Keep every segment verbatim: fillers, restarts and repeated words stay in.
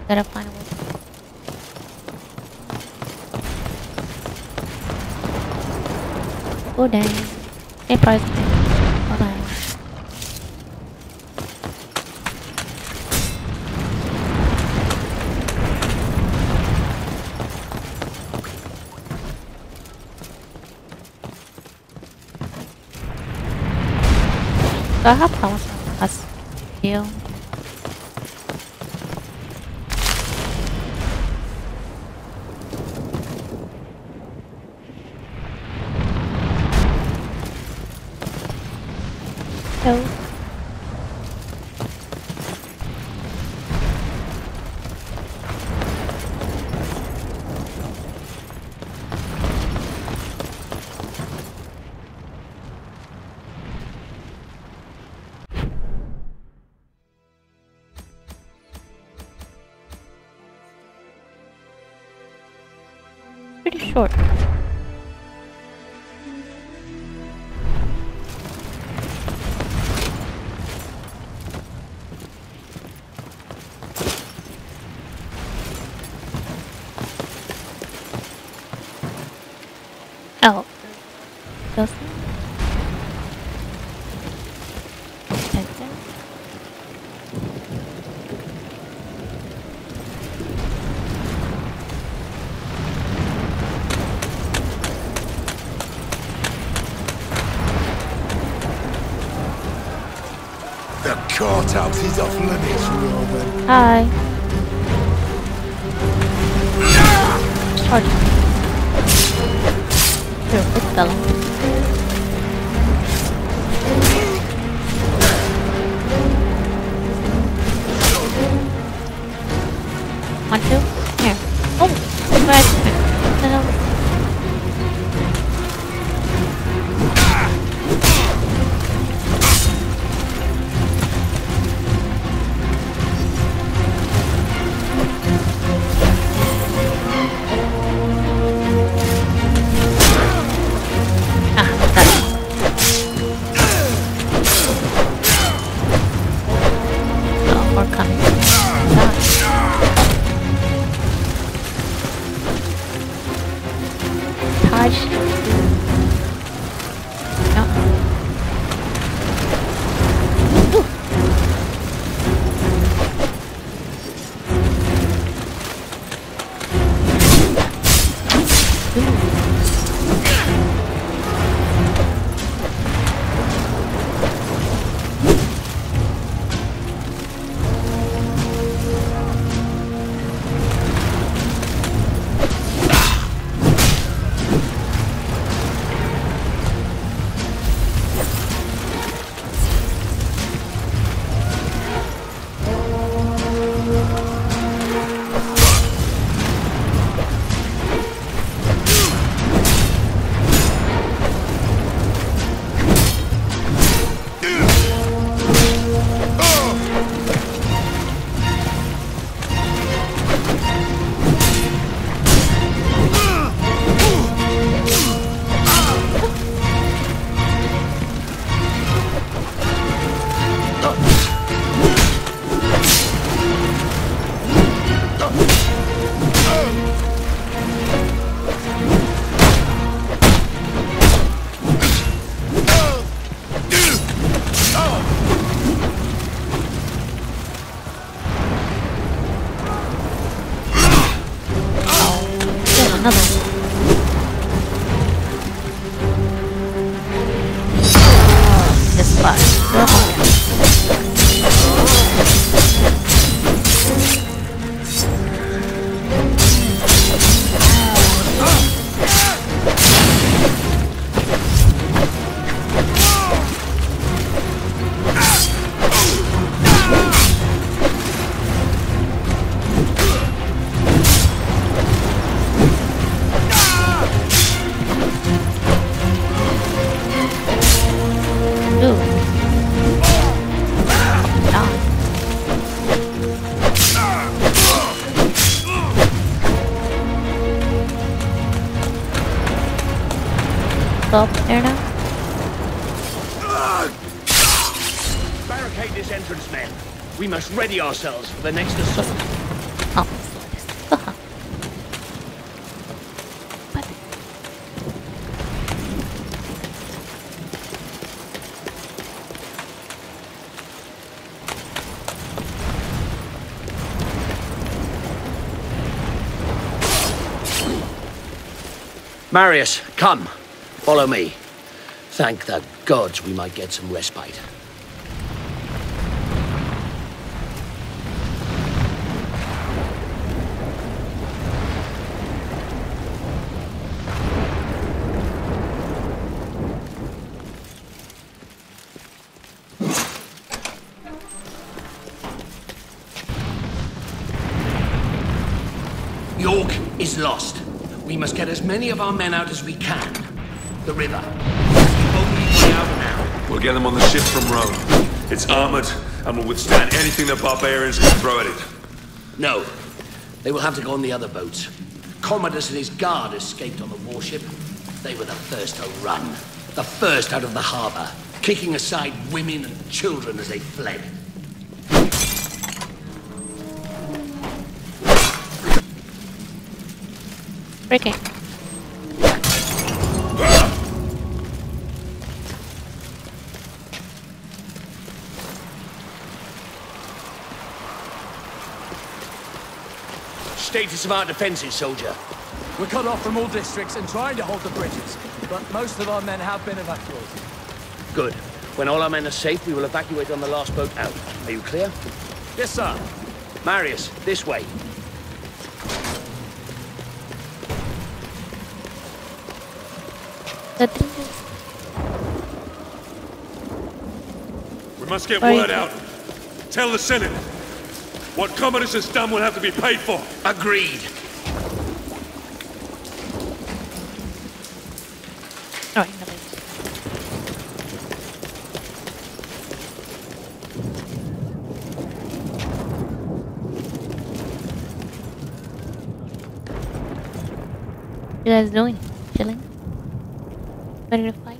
Gotta find a way. Oh dang. Hey, prize. Hold on. So I have problems with us. You. So. Pretty short. Oh, those The courthouse is off limits, Robin. Hi. Charge. Here, big fella. One, two. Here. Oh, congratulations. Hello. Up there now? Barricade this entrance, men. We must ready ourselves for the next assault. Oh. Marius, come. Follow me. Thank the gods we might get some respite. York is lost. We must get as many of our men out as we can. The river. The only way out now. We'll get them on the ship from Rome. It's armored and will withstand anything the barbarians can throw at it. No. They will have to go on the other boats. Commodus and his guard escaped on the warship. They were the first to run. The first out of the harbor, kicking aside women and children as they fled. Breaking. Status of our defenses, soldier. We're cut off from all districts and trying to hold the bridges, but most of our men have been evacuated. Good. When all our men are safe, we will evacuate on the last boat out. Are you clear? Yes, sir. Marius, this way. The thing is, We must get Right. word out. Tell the Senate. What Commodus has done will have to be paid for. Agreed. oh, wait, no, wait. What you guys doing? Chilling? Ready to fight?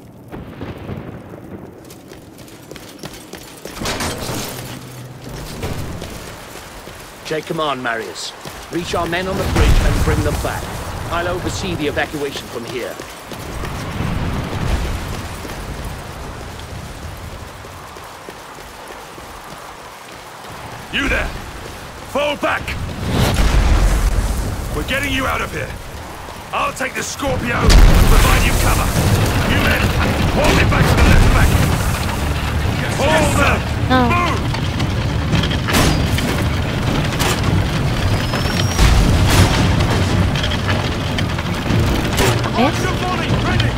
Take command, Marius. Reach our men on the bridge and bring them back. I'll oversee the evacuation from here. You there! Fall back! We're getting you out of here. I'll take the Scorpio and provide you cover. You men, haul me back to the left bank. Haul them! No. Move! Miss? Your body, ready!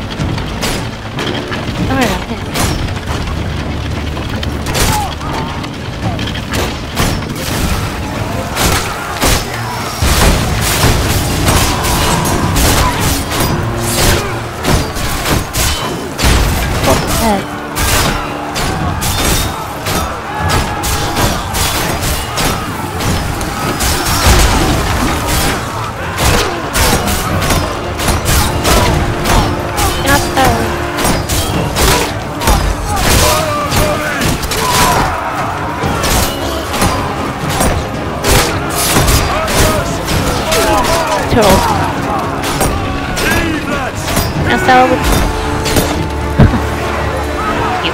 Alright, I missed. Head. Not that. Turtle. Leave, lads! And so with you.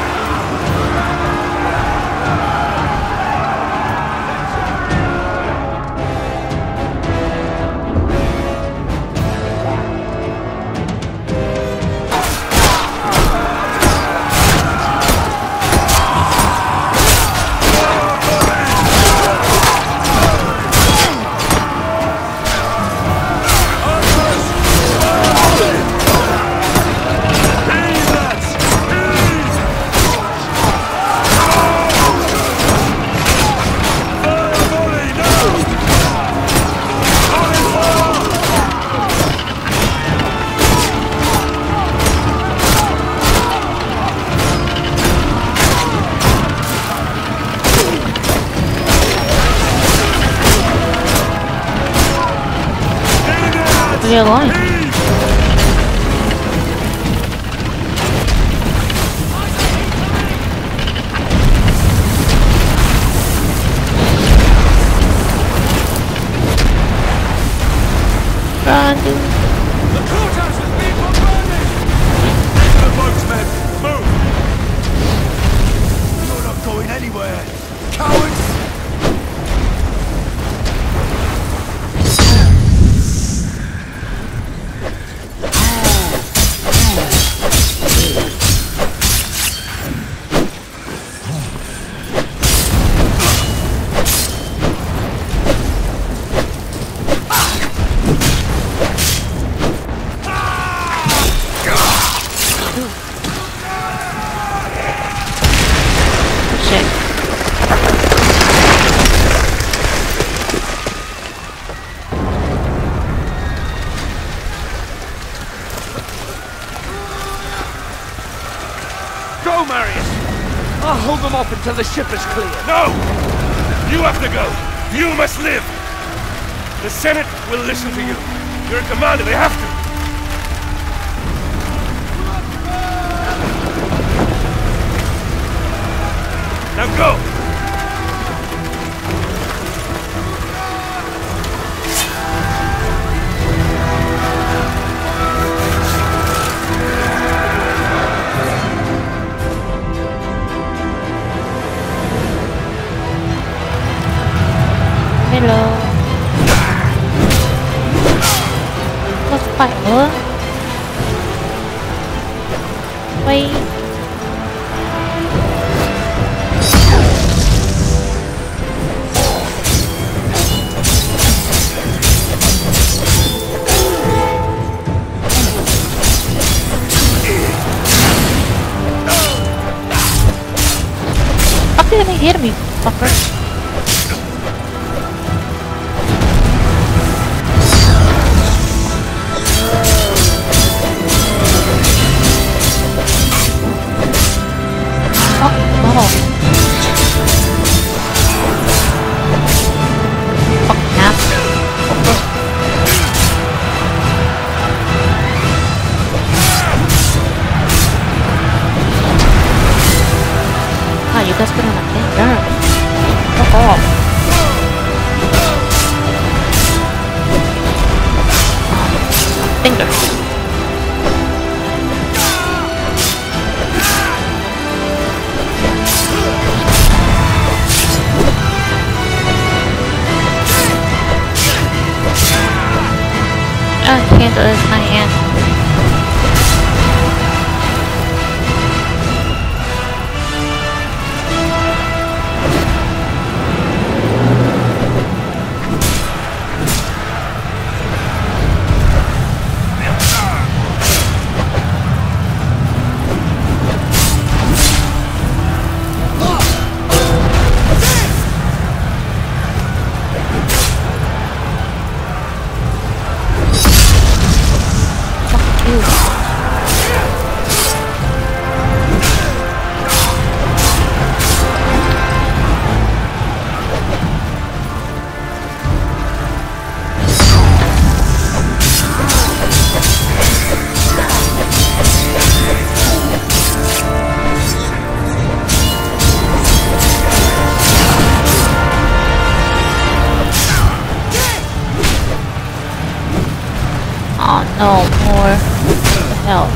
Leave, lads! Leave! Fire volley, now! Fire fire! Enemy, lads! Where are you going? Leave! Run, dude. The courthouse is being bombarded! Into the boats, men! Move! You're not going anywhere. Cowards! Go, Marius! I'll hold them off until the ship is clear. No! You have to go! You must live! The Senate will listen to you. You're a commander, they have to! Now go! Hello. Có phải nữa. Quay. How did they hit me, fucker? You guys put on a finger. Fuck off. Finger. I can't do this with my hand. No more. What the hell?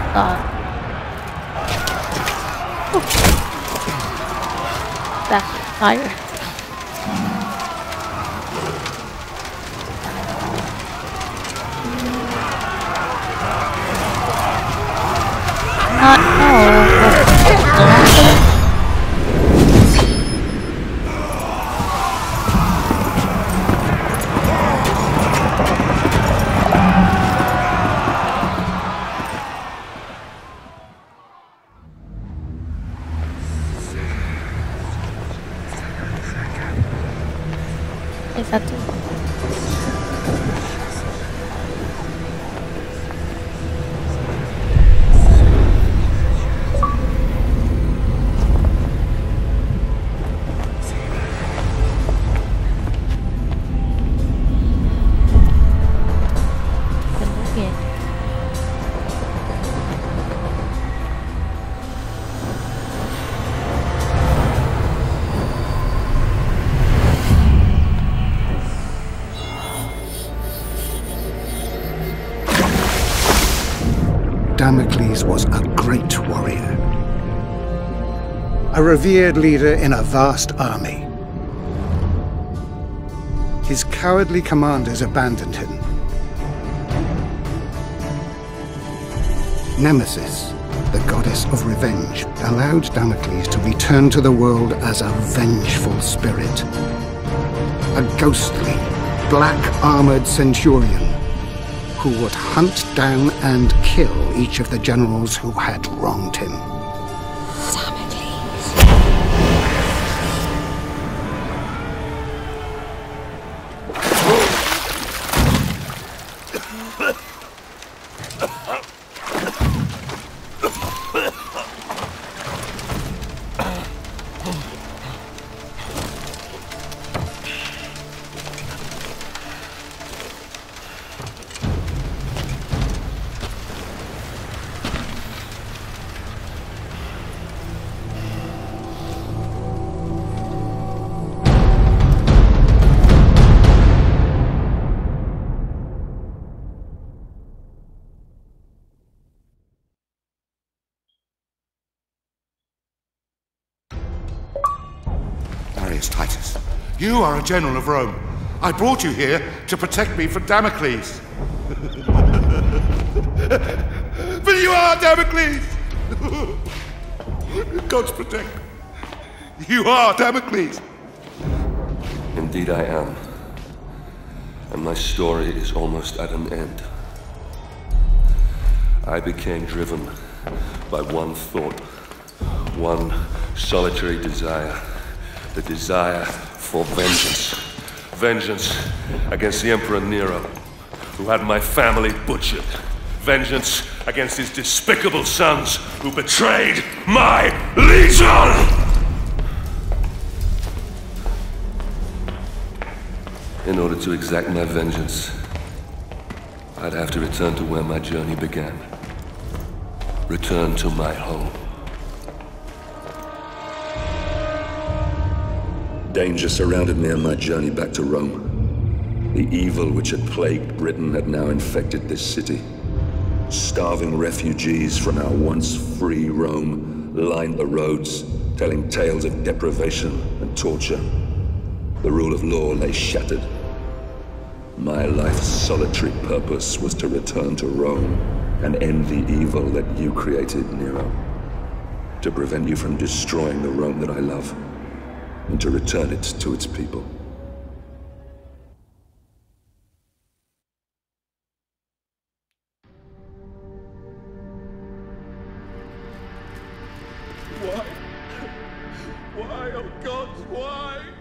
God. That fire. Not no. Satu. Mungkin. Damocles was a great warrior, a revered leader in a vast army. His cowardly commanders abandoned him. Nemesis, the goddess of revenge, allowed Damocles to return to the world as a vengeful spirit. A ghostly, black-armored centurion who would hunt down and kill each of the generals who had wronged him. Darius Titus, you are a general of Rome. I brought you here to protect me from Damocles. But you are Damocles! God's protector. You are Damocles! Indeed I am. And my story is almost at an end. I became driven by one thought, one solitary desire. The desire for vengeance. Vengeance against the Emperor Nero, who had my family butchered. Vengeance against his despicable sons, who betrayed my legion! In order to exact my vengeance, I'd have to return to where my journey began. Return to my home. Danger surrounded me on my journey back to Rome. The evil which had plagued Britain had now infected this city. Starving refugees from our once free Rome lined the roads, telling tales of deprivation and torture. The rule of law lay shattered. My life's solitary purpose was to return to Rome and end the evil that you created, Nero. To prevent you from destroying the Rome that I love, and to return it to its people. Why? Why, oh God, why?